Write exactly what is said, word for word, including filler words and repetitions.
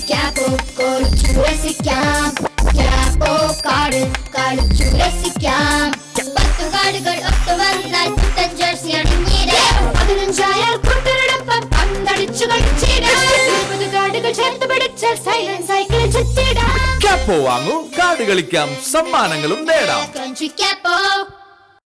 Kappo കളിച്ചു രസിക്കാം Kappo കാട് കളിച്ചു രസിക്കാം പത്തു കാടുകൾ ഒത്തു വന്നാൽ പുത്തൻ ജേഴ്സി അണിഞ്ഞിടാം പതിനഞ്ചായാൽ കൂട്ടരോടൊപ്പം പന്തടിച്ചു കളിച്ചിടാം ഇരുപത് കാടുകൾ ചേർത്ത് പിടിച്ചാൽ സൈലന്റ് സൈക്കിൾ ചുറ്റിടാം Kappo വാങ്ങൂ കാട് കളിക്കാം സമ്മാനങ്ങളും നേടാം Country Kappo